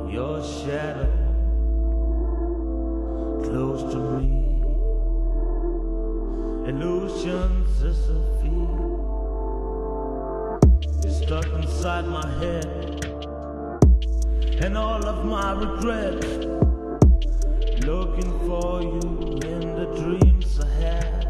your shadow close to me. Illusions is a fear. You're stuck inside my head, and all of my regrets. Looking for you in the dreams ahead.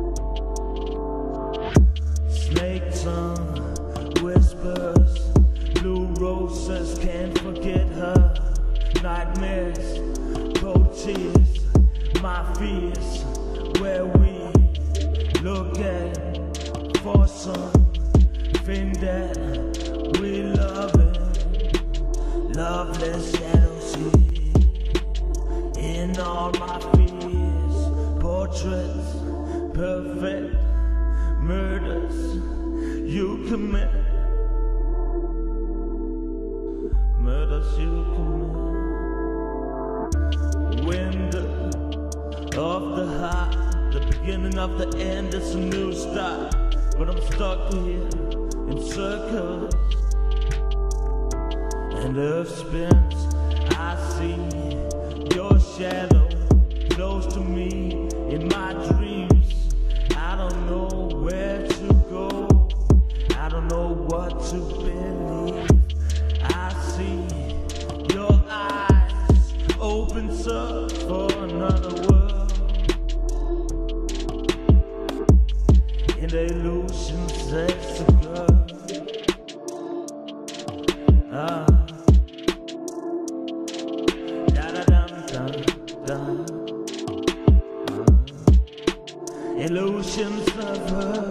Snake tongue whispers, blue roses, can't forget her. Nightmares, cold tears, my fears, where we look at for something that we love it. Loveless shadows here in all my fears. Portraits, perfect murders you commit. Murders you commit. Wind of the heart, the beginning of the end, it's a new start. But I'm stuck here in circles, and earth spins. I see your shadow close to me in my dreams. I don't know where to go, I don't know what to believe. I see your eyes open up for another world, in the illusion sets a girl. Illusions of her.